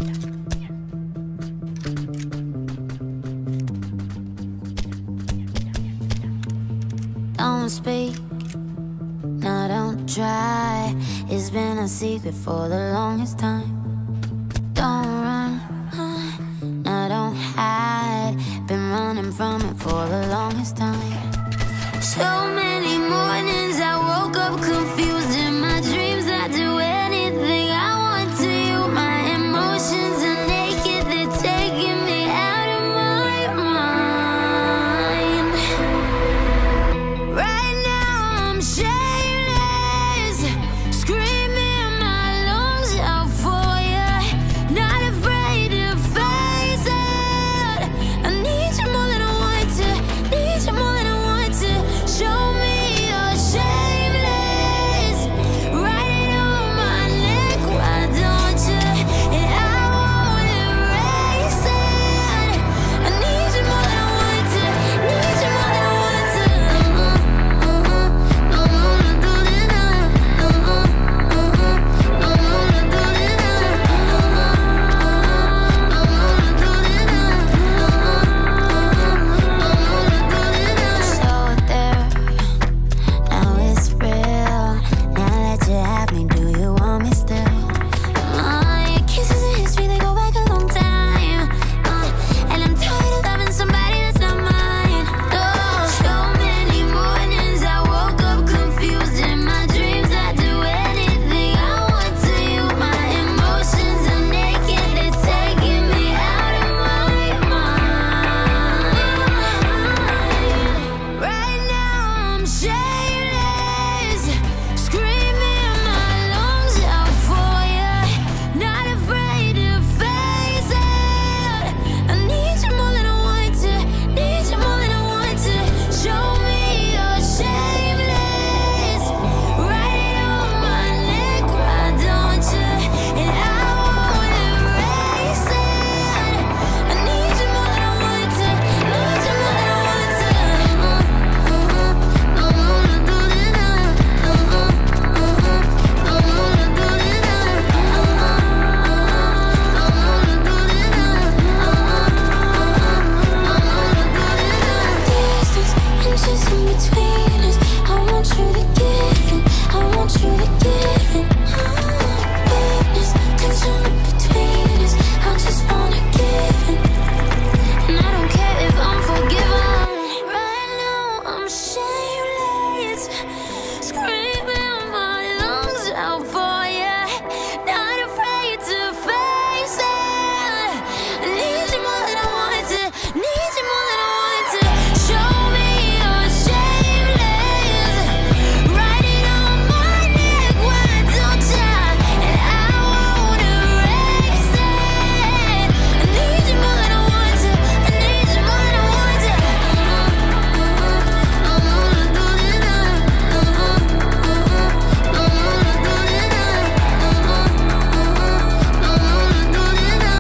Don't speak, no, don't try. It's been a secret for the longest time. Don't run, no, don't hide. Been running from it for the longest time. So many mornings I woke up confused. In my dreams I do anything I want to you. My emotions are naked, they're taking me out of my mind. Right now I'm shameless, screaming my lungs out for you. Not afraid to face it. I need you more than I want to, need you more than I want to. Show me you're shameless. Write it on my neck, why don't you? And I won't erase it. I need you more than I want to, need you more than I want to. No more to do this now. No more to do this now. No more to do this now. So there, now it's real. Now that you have me, do you want me still? Your kisses and history, they go back a long time. And I'm tired of loving somebody that's not mine. So many mornings I woke up confused. In my dreams I do anything I want to you. My emotions are naked, they're taking me out of my mind. Right now I'm shameless, screaming my lungs out for you. Not afraid to face it. I need you more than I want to, need you more than I want to. Show me you're shameless. Write it on my neck, why don't you? And I won't erase it. I need you more than I want to, need you more than I want to. No more to do this now. No more to do this now. No more to do this now. Distance, inches in between us. I want you to get in, I want you to get in. Weakness, tension